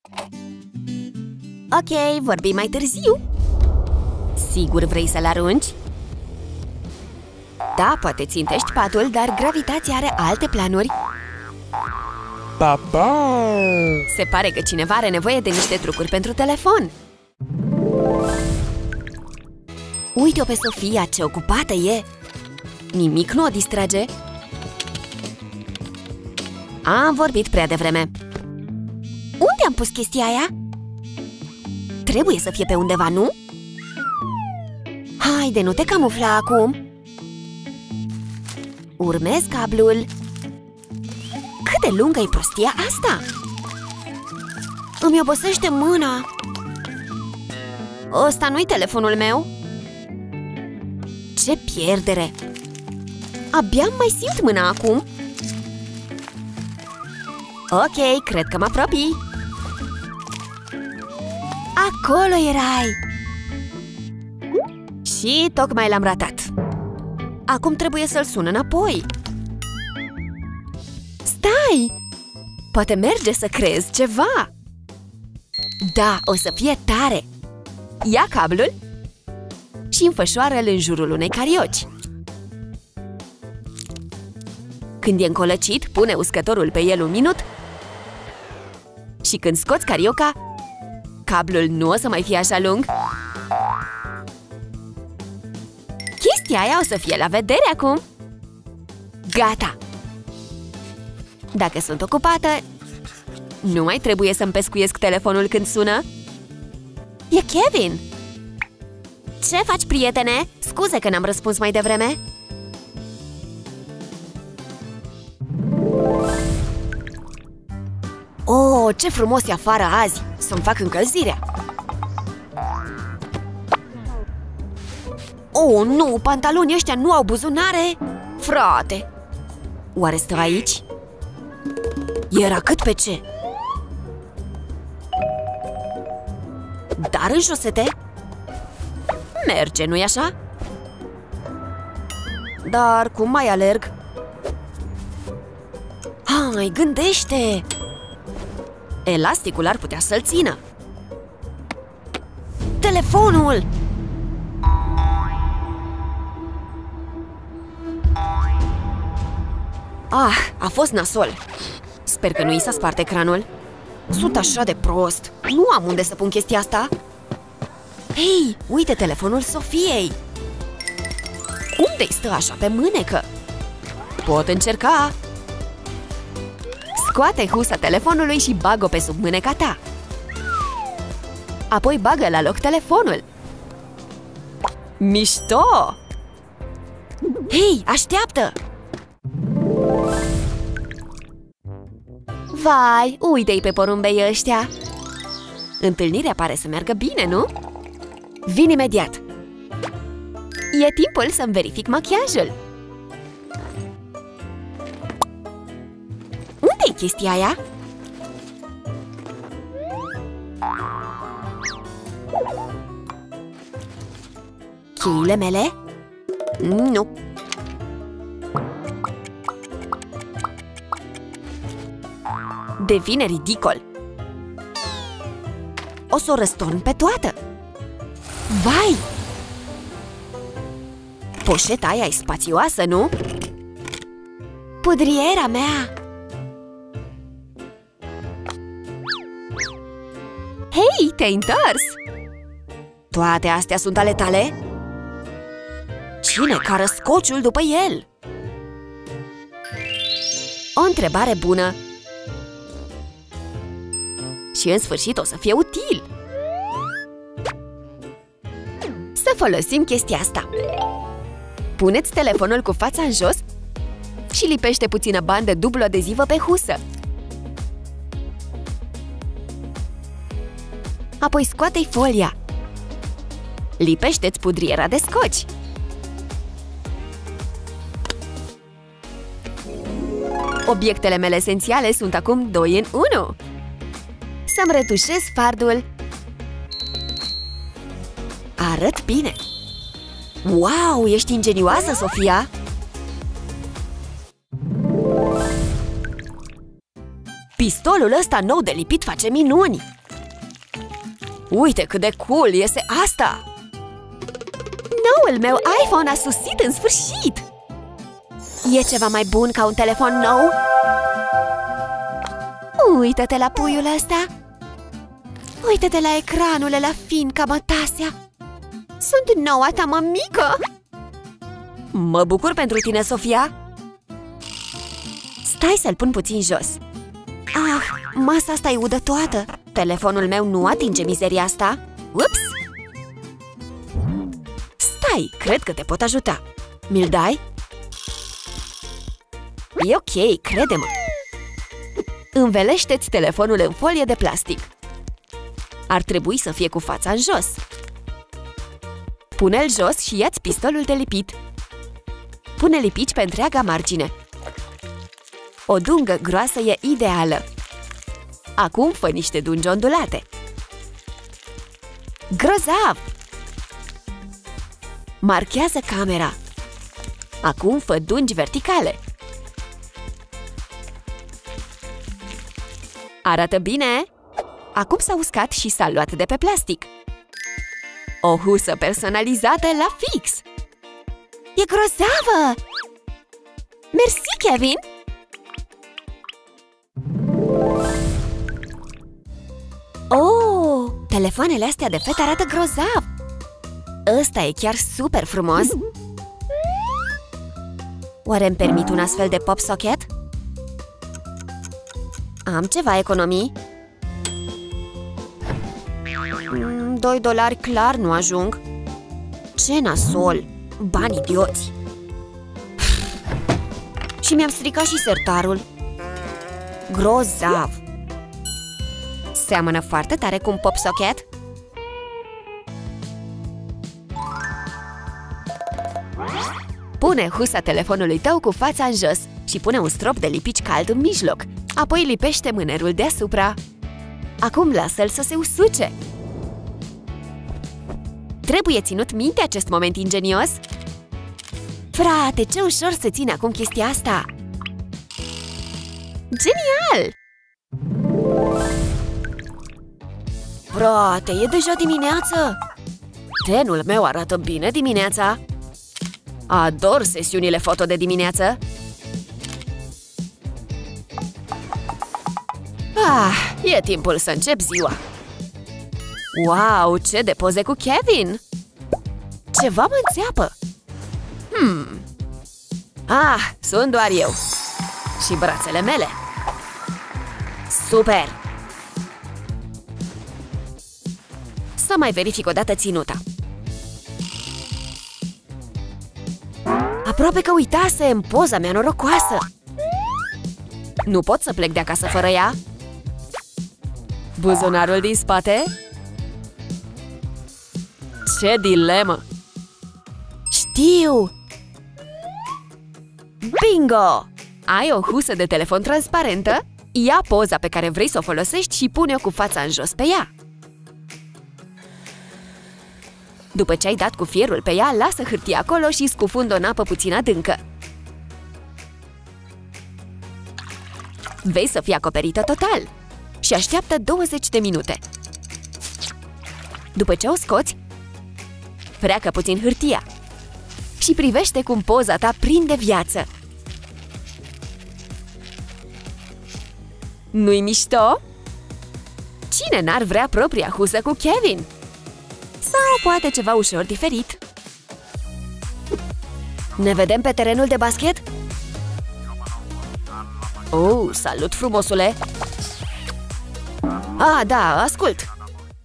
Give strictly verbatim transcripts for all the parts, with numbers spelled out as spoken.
Ok, vorbim mai târziu. Sigur vrei să-l arunci? Da, poate țintești patul, dar gravitația are alte planuri. Papa! Se pare că cineva are nevoie de niște trucuri pentru telefon. Uite-o pe Sofia, ce ocupată e! Nimic nu o distrage. Am vorbit prea devreme. Unde am pus chestia aia? Trebuie să fie pe undeva, nu? Haide, nu te camufla acum! Urmez cablul. Cât de lungă e prostia asta? Îmi obosește mâna. Ăsta nu-i telefonul meu. Ce pierdere! Abia mai simt mâna acum. Ok, cred că mă apropii. Acolo erai! Și tocmai l-am ratat. Acum trebuie să-l sun înapoi. Stai! Poate merge să creezi ceva. Da, o să fie tare. Ia cablul și înfășoară-l în jurul unei carioci. Când e încolăcit, pune uscătorul pe el un minut. Și când scoți carioca, cablul nu o să mai fie așa lung. Chestia aia o să fie la vedere acum. Gata! Dacă sunt ocupată, nu mai trebuie să-mi pescuiesc telefonul când sună. E Kevin! Ce faci, prietene? Scuze că n-am răspuns mai devreme. Oh, ce frumos e afară azi! Să-mi fac încălzirea. Oh, nu! Pantalonii ăștia nu au buzunare! Frate! Oare stă aici? Era cât pe ce? Dar în șosete? Merge, nu-i așa? Dar cum mai alerg? Hai, gândește! Elasticul ar putea să-l țină. Telefonul! Ah, a fost nasol. Sper că nu i s-a spart ecranul. Sunt așa de prost. Nu am unde să pun chestia asta. Hei, uite telefonul Sofiei. Unde-i stă așa pe mânecă? Pot încerca. Scoate husa telefonului și bag-o pe sub mâneca ta. Apoi bagă la loc telefonul. Mișto! Hei, așteaptă! Vai, uite-i pe porumbei ăștia! Întâlnirea pare să meargă bine, nu? Vin imediat! E timpul să-mi verific machiajul! Unde-i chestia aia? Cheile mele? Nu! Devine ridicol! O să o răstorn pe toată! Vai! Poșeta aia e spațioasă, nu? Pudriera mea! Hei, te-ai întors! Toate astea sunt ale tale? Cine cară scociul după el? O întrebare bună! Și în sfârșit o să fie util! Să folosim chestia asta! Puneți telefonul cu fața în jos și lipește puțină bandă dublu adezivă pe husă. Apoi scoate-i folia. Lipește-ți pudriera de scoci. Obiectele mele esențiale sunt acum doi în unu. Să-mi retușez fardul. Arăt bine. Wow, ești ingenioasă, Sofia! Pistolul ăsta nou de lipit face minuni! Uite cât de cool iese asta! Noul meu iPhone a sosit în sfârșit! E ceva mai bun ca un telefon nou? Uită-te la puiul ăsta! Uită-te la ecranul ăla fin ca mătasea! Sunt noua ta mămică! Mă bucur pentru tine, Sofia! Stai să-l pun puțin jos. Ah, masa asta e udă toată! Telefonul meu nu atinge mizeria asta! Ups! Stai, cred că te pot ajuta! Mi-l dai? E ok, crede-mă! Învelește-ți telefonul în folie de plastic. Ar trebui să fie cu fața în jos. Pune-l jos și ia-ți pistolul de lipit. Pune lipici pe întreaga margine. O dungă groasă e ideală. Acum fă niște dungi ondulate. Grozav! Marchează camera. Acum fă dungi verticale. Arată bine! Acum s-a uscat și s-a luat de pe plastic. O husă personalizată la fix! E grozavă! Mersi, Kevin! Oh! Telefoanele astea de fete arată grozav! Ăsta e chiar super frumos! Oare îmi permit un astfel de pop socket? Am ceva economii? Mm, doi dolari clar nu ajung. Ce nasol! Bani idioți! Și mi-am stricat și sertarul. Grozav! Seamănă foarte tare cu un pop socket. Pune husa telefonului tău cu fața în jos și pune un strop de lipici cald în mijloc. Apoi lipește mânerul deasupra. Acum lasă-l să se usuce. Trebuie ținut minte acest moment ingenios. Frate, ce ușor să ține acum chestia asta! Genial! Frate, e deja dimineață! Tenul meu arată bine dimineața! Ador sesiunile foto de dimineață! Ah, e timpul să încep ziua! Wow, ce de poze cu Kevin! Ceva mă înțeapă! Hmm... Ah, sunt doar eu! Și brațele mele! Super! Să mai verific o dată ținuta. Aproape că uitasem poza mea norocoasă! Nu pot să plec de acasă fără ea? Buzunarul din spate? Ce dilemă! Știu! Bingo! Ai o husă de telefon transparentă? Ia poza pe care vrei să o folosești și pune-o cu fața în jos pe ea. După ce ai dat cu fierul pe ea, lasă hârtia acolo și scufundă-o în apă puțin adâncă. Vei să fie acoperită total și așteaptă douăzeci de minute. După ce o scoți, freacă puțin hârtia și privește cum poza ta prinde viață. Nu-i mișto? Cine n-ar vrea propria husă cu Kevin? Sau poate ceva ușor diferit? Ne vedem pe terenul de basket? Oh, salut, frumosule! Ah, da, ascult!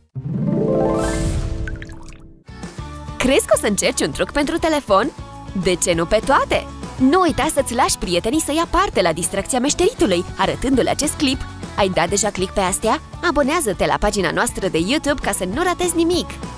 Crezi că o să încerci un truc pentru telefon? De ce nu pe toate? Nu uita să-ți lași prietenii să ia parte la distracția meșteritului, arătându-le acest clip. Ai dat deja click pe astea? Abonează-te la pagina noastră de YouTube ca să nu ratezi nimic!